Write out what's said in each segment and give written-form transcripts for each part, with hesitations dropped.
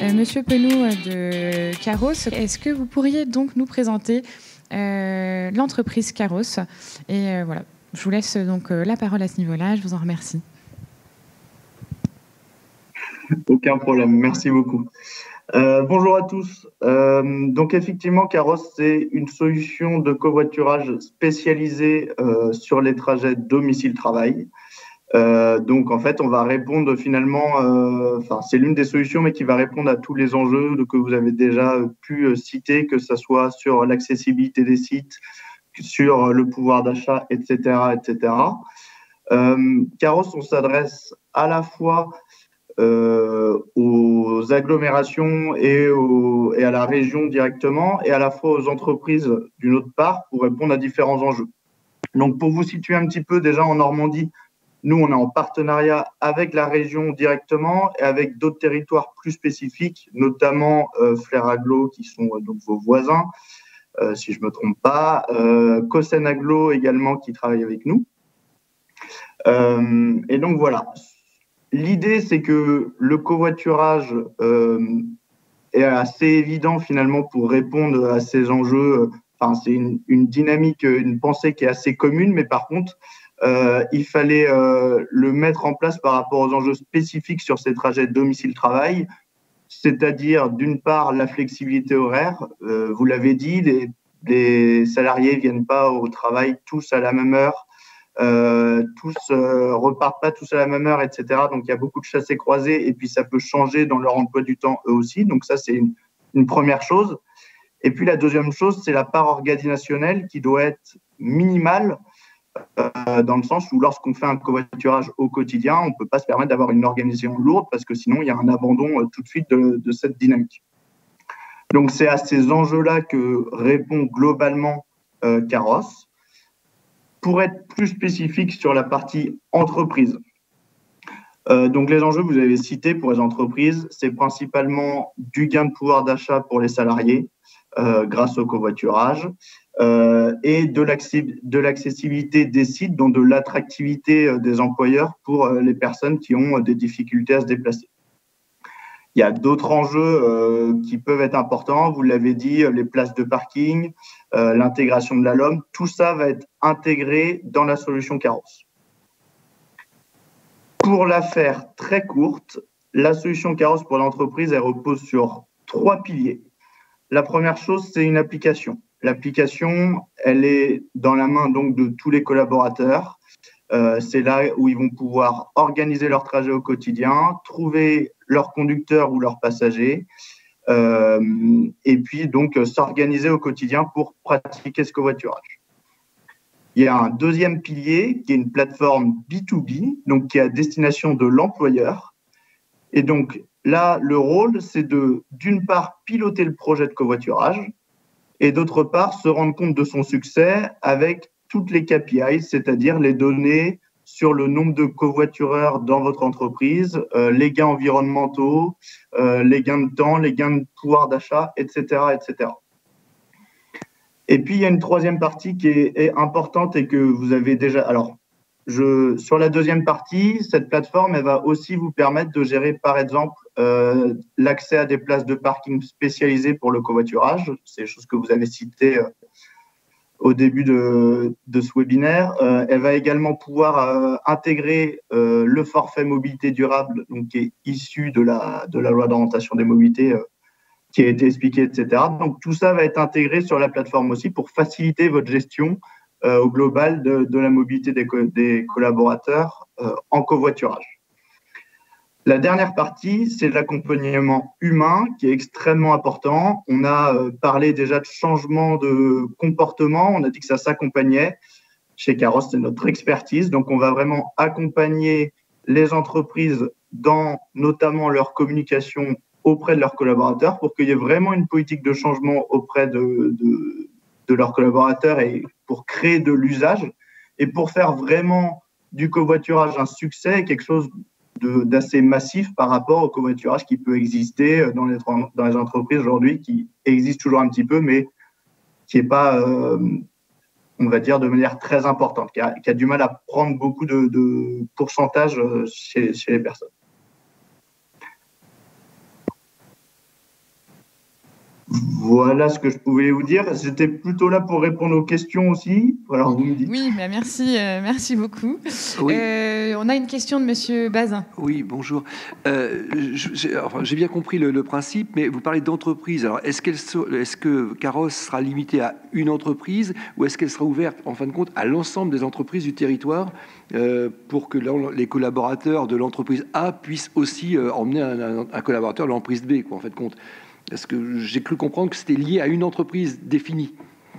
Monsieur Penaud de Caros, est-ce que vous pourriez donc nous présenter l'entreprise Caros? Et voilà, je vous laisse donc la parole à ce niveau-là. Je vous en remercie. Aucun problème, merci beaucoup. Bonjour à tous. Donc effectivement, Caros, c'est une solution de covoiturage spécialisée sur les trajets domicile-travail. Donc en fait, on va répondre finalement, c'est l'une des solutions, mais qui va répondre à tous les enjeux que vous avez déjà pu citer, que ce soit sur l'accessibilité des sites, sur le pouvoir d'achat, etc., etc. Caros, on s'adresse à la fois aux agglomérations et à la région directement, et à la fois aux entreprises d'une autre part, pour répondre à différents enjeux. Donc, pour vous situer un petit peu, déjà en Normandie, nous, on est en partenariat avec la région directement et avec d'autres territoires plus spécifiques, notamment Flair Agglo, qui sont donc vos voisins, si je ne me trompe pas, Cossen Agglo également, qui travaille avec nous. Et donc, voilà. L'idée, c'est que le covoiturage est assez évident finalement pour répondre à ces enjeux. Enfin, c'est une dynamique, une pensée qui est assez commune, mais par contre, il fallait le mettre en place par rapport aux enjeux spécifiques sur ces trajets domicile-travail, c'est-à-dire d'une part la flexibilité horaire. Vous l'avez dit, les salariés ne viennent pas au travail tous à la même heure. Tous repartent pas tous à la même heure, etc. Donc, il y a beaucoup de chassés-croisés et puis ça peut changer dans leur emploi du temps eux aussi. Donc, ça, c'est une première chose. Et puis, la deuxième chose, c'est la part organisationnelle qui doit être minimale dans le sens où lorsqu'on fait un covoiturage au quotidien, on ne peut pas se permettre d'avoir une organisation lourde parce que sinon, il y a un abandon tout de suite de cette dynamique. Donc, c'est à ces enjeux-là que répond globalement Caros. Pour être plus spécifique sur la partie entreprise, donc les enjeux que vous avez cités pour les entreprises, c'est principalement du gain de pouvoir d'achat pour les salariés grâce au covoiturage et de l'accessibilité des sites, donc de l'attractivité des employeurs pour les personnes qui ont des difficultés à se déplacer. Il y a d'autres enjeux qui peuvent être importants. Vous l'avez dit, les places de parking, l'intégration de la LOM, tout ça va être intégré dans la solution Caros. Pour la faire très courte, la solution Caros pour l'entreprise, elle repose sur 3 piliers. La première chose, c'est une application. L'application, elle est dans la main donc de tous les collaborateurs. C'est là où ils vont pouvoir organiser leur trajet au quotidien, trouver leur conducteur ou leurs passagers, et puis donc s'organiser au quotidien pour pratiquer ce covoiturage. Il y a un deuxième pilier qui est une plateforme B2B, donc qui est à destination de l'employeur. Et donc là, le rôle, c'est d'une part, piloter le projet de covoiturage et d'autre part, se rendre compte de son succès avec toutes les KPI, c'est-à-dire les données sur le nombre de covoitureurs dans votre entreprise, les gains environnementaux, les gains de temps, les gains de pouvoir d'achat, etc., etc. Et puis, il y a une troisième partie qui est importante et que vous avez déjà… Alors, sur la deuxième partie, cette plateforme, elle va aussi vous permettre de gérer, par exemple, l'accès à des places de parking spécialisées pour le covoiturage. C'est des choses que vous avez citées au début de ce webinaire. Elle va également pouvoir intégrer le forfait mobilité durable, donc, qui est issu de la loi d'orientation des mobilités qui a été expliquée, etc. Donc, tout ça va être intégré sur la plateforme aussi pour faciliter votre gestion au global de la mobilité des collaborateurs en covoiturage. La dernière partie, c'est l'accompagnement humain qui est extrêmement important. On a parlé déjà de changement de comportement, on a dit que ça s'accompagnait. Chez Caros, c'est notre expertise. Donc, on va vraiment accompagner les entreprises dans notamment leur communication auprès de leurs collaborateurs pour qu'il y ait vraiment une politique de changement auprès de leurs collaborateurs et pour créer de l'usage et pour faire vraiment du covoiturage un succès, quelque chose d'assez massif par rapport au covoiturage qui peut exister dans les entreprises aujourd'hui, qui existe toujours un petit peu, mais qui n'est pas, on va dire, de manière très importante, qui a du mal à prendre beaucoup de pourcentage chez les personnes. Voilà ce que je pouvais vous dire. J'étais plutôt là pour répondre aux questions aussi. Alors, vous me dites. Oui, bah merci, merci beaucoup. Oui. On a une question de Monsieur Bazin. Oui, bonjour. J'ai bien compris le principe, mais vous parlez d'entreprise. Alors, est-ce que Carros sera limité à une entreprise ou est-ce qu'elle sera ouverte, en fin de compte, à l'ensemble des entreprises du territoire pour que les collaborateurs de l'entreprise A puissent aussi emmener un collaborateur de l'entreprise B, quoi, en fin de compte? Est-ce que j'ai cru comprendre que c'était lié à une entreprise définie?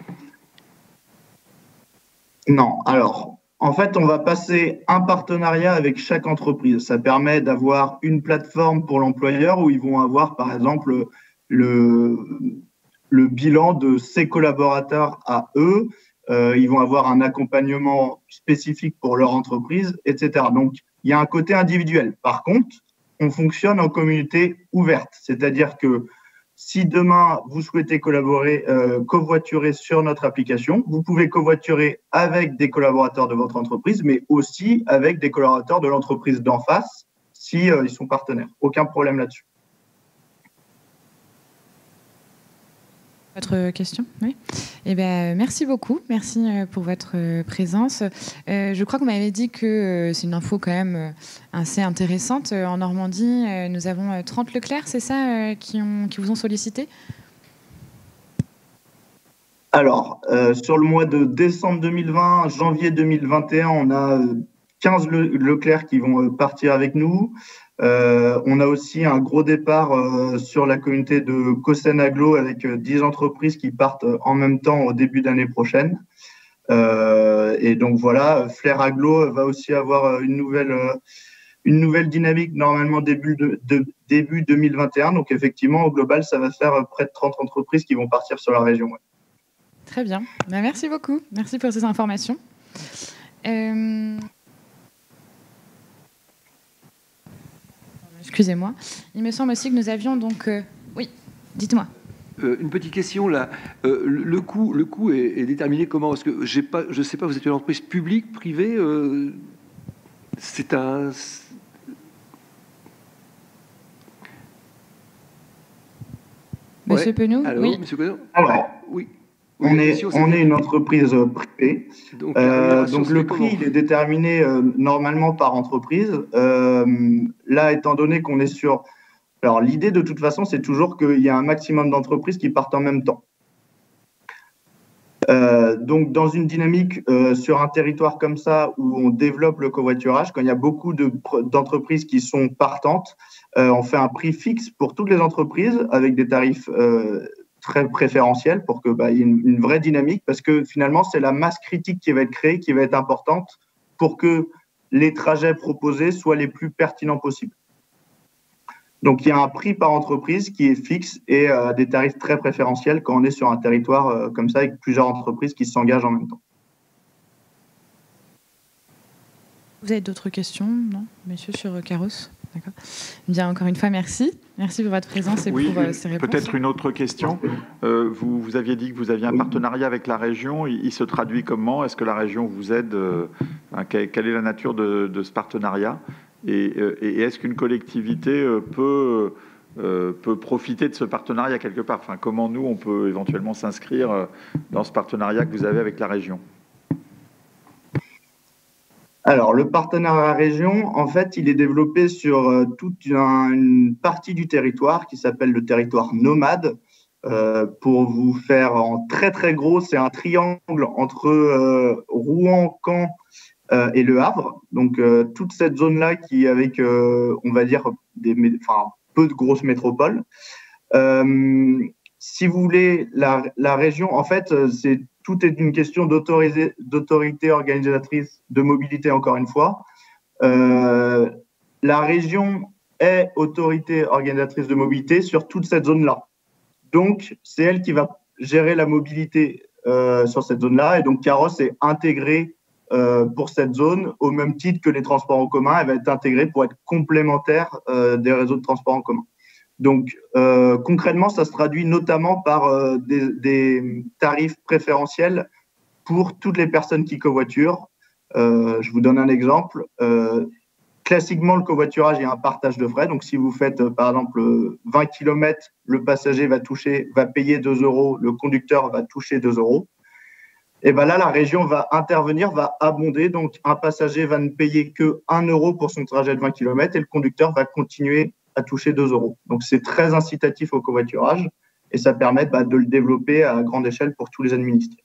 Non. Alors, en fait, on va passer un partenariat avec chaque entreprise. Ça permet d'avoir une plateforme pour l'employeur où ils vont avoir, par exemple, le, le bilan de ses collaborateurs à eux. Ils vont avoir un accompagnement spécifique pour leur entreprise, etc. Donc, il y a un côté individuel. Par contre, on fonctionne en communauté ouverte, c'est-à-dire que si demain vous souhaitez covoiturer sur notre application, vous pouvez covoiturer avec des collaborateurs de votre entreprise, mais aussi avec des collaborateurs de l'entreprise d'en face, si ils sont partenaires. Aucun problème là-dessus. Votre question? Oui. Eh bien, merci beaucoup. Merci pour votre présence. Je crois que vous m'avez dit que c'est une info quand même assez intéressante. En Normandie, nous avons 30 Leclerc, c'est ça, qui vous ont sollicité? Alors, sur le mois de décembre 2020, janvier 2021, on a 15 Leclerc qui vont partir avec nous. On a aussi un gros départ sur la communauté de Cossen Aglo avec 10 entreprises qui partent en même temps au début d'année prochaine. Et donc voilà, Flair Aglo va aussi avoir une nouvelle dynamique normalement début 2021. Donc effectivement, au global, ça va faire près de 30 entreprises qui vont partir sur la région. Ouais. Très bien. Ben, merci beaucoup. Merci pour ces informations. Excusez-moi. Il me semble aussi que nous avions donc... Oui, dites-moi. Une petite question là. Le coût est déterminé comment? Parce que je ne sais pas, vous êtes une entreprise publique, privée? C'est un... Monsieur Penou? Allô, oui. Monsieur Penou? Alors, oui. On est une entreprise privée. Donc le prix il est déterminé normalement par entreprise. Là, étant donné qu'on est sur... Alors, l'idée, de toute façon, c'est toujours qu'il y a un maximum d'entreprises qui partent en même temps. Donc, dans une dynamique sur un territoire comme ça, où on développe le covoiturage, quand il y a beaucoup d'entreprises qui sont partantes, on fait un prix fixe pour toutes les entreprises avec des tarifs très préférentiels pour qu'il y ait une vraie dynamique, parce que finalement, c'est la masse critique qui va être créée, qui va être importante pour que les trajets proposés soient les plus pertinents possibles. Donc, il y a un prix par entreprise qui est fixe et des tarifs très préférentiels quand on est sur un territoire comme ça avec plusieurs entreprises qui s'engagent en même temps. Vous avez d'autres questions, non, messieurs, sur Carros? D'accord. Bien, encore une fois, merci. Merci pour votre présence et pour ces réponses. Peut-être une autre question. Vous aviez dit que vous aviez un partenariat avec la région. Il se traduit comment? Est-ce que la région vous aide? Quelle est la nature de ce partenariat? Et est-ce qu'une collectivité peut profiter de ce partenariat quelque part? Enfin, comment nous, on peut éventuellement s'inscrire dans ce partenariat que vous avez avec la région? Alors, le partenariat région, en fait, il est développé sur toute une partie du territoire qui s'appelle le territoire nomade. Pour vous faire en très, très gros, c'est un triangle entre Rouen, Caen et Le Havre. Donc, toute cette zone-là qui, avec, on va dire, peu de grosses métropoles. Si vous voulez, la région, en fait, tout est une question d'autorité organisatrice de mobilité, encore une fois. La région est autorité organisatrice de mobilité sur toute cette zone-là. Donc, c'est elle qui va gérer la mobilité sur cette zone-là. Et donc, Carros est intégré pour cette zone au même titre que les transports en commun. Elle va être intégrée pour être complémentaire des réseaux de transports en commun. Donc, concrètement, ça se traduit notamment par des tarifs préférentiels pour toutes les personnes qui covoiturent. Je vous donne un exemple. classiquement, le covoiturage, il y a un partage de frais. Donc, si vous faites, par exemple, 20 km, le passager va payer 2 €, le conducteur va toucher 2 €. Et bien là, la région va intervenir, va abonder. Donc, un passager va ne payer que 1 € pour son trajet de 20 km et le conducteur va continuer à toucher 2 €. Donc, c'est très incitatif au covoiturage et ça permet de le développer à grande échelle pour tous les administrés.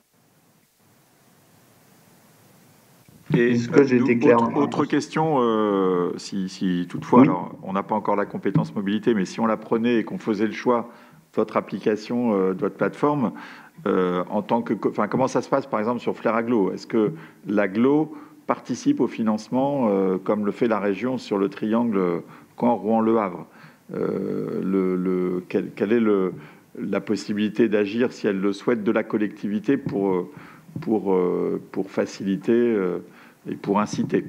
Est-ce que j'ai été clair? Autre question, si toutefois, oui. Alors, on n'a pas encore la compétence mobilité, mais si on la prenait et qu'on faisait le choix de votre application, de votre plateforme, comment ça se passe par exemple sur Flair Agglo? Est-ce que l'agglo participe au financement comme le fait la région sur le triangle Caen, Rouen, Le Havre? Quelle est la possibilité d'agir, si elle le souhaite, de la collectivité pour faciliter et pour inciter?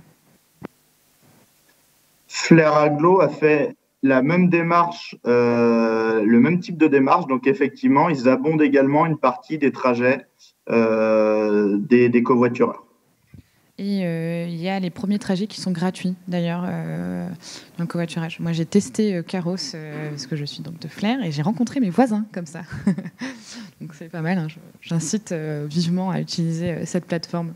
Flair Agglo a fait la même démarche, le même type de démarche. Donc, effectivement, ils abondent également une partie des trajets des covoitureurs. Et il y a les premiers trajets qui sont gratuits, d'ailleurs, dans le covoiturage. Moi, j'ai testé Caros, parce que je suis donc de Flair, et j'ai rencontré mes voisins comme ça. Donc, c'est pas mal. Hein. J'incite vivement à utiliser cette plateforme.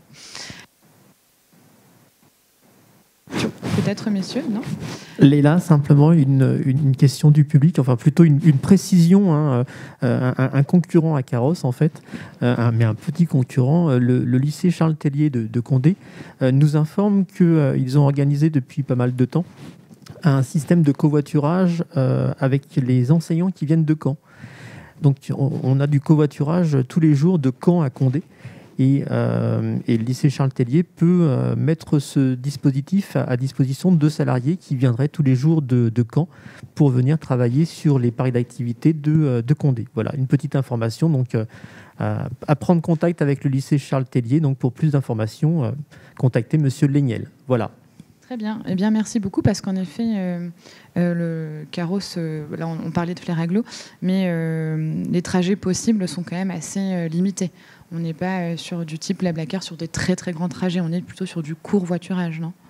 Peut-être, messieurs, non? Léla, simplement une question du public, enfin plutôt une précision. Hein, un concurrent à Caros, en fait, mais un petit concurrent, le lycée Charles Tellier de Condé, nous informe qu'ils ont organisé depuis pas mal de temps un système de covoiturage avec les enseignants qui viennent de Caen. Donc on a du covoiturage tous les jours de Caen à Condé. Et le lycée Charles Tellier peut mettre ce dispositif à disposition de salariés qui viendraient tous les jours de Caen pour venir travailler sur les parcs d'activité de Condé. Voilà, une petite information. Donc, à prendre contact avec le lycée Charles Tellier. Donc, pour plus d'informations, contactez Monsieur Leignel. Voilà. Très bien. Eh bien, merci beaucoup parce qu'en effet, le Caros, là, on parlait de Flair Agglo, mais les trajets possibles sont quand même assez limités. On n'est pas sur du type Blablacar, sur des très très grands trajets. On est plutôt sur du court voiturage, non?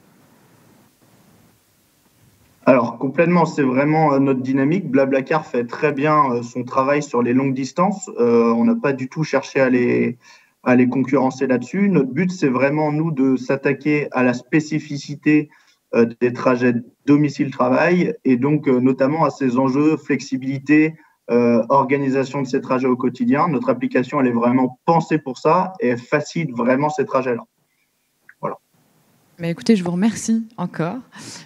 Alors, complètement, c'est vraiment notre dynamique. Blablacar fait très bien son travail sur les longues distances. On n'a pas du tout cherché à les concurrencer là-dessus. Notre but, c'est vraiment, nous, de s'attaquer à la spécificité des trajets domicile-travail et donc notamment à ces enjeux flexibilité, organisation de ces trajets au quotidien. Notre application, elle est vraiment pensée pour ça et elle facilite vraiment ces trajets-là. Voilà. Mais écoutez, je vous remercie encore.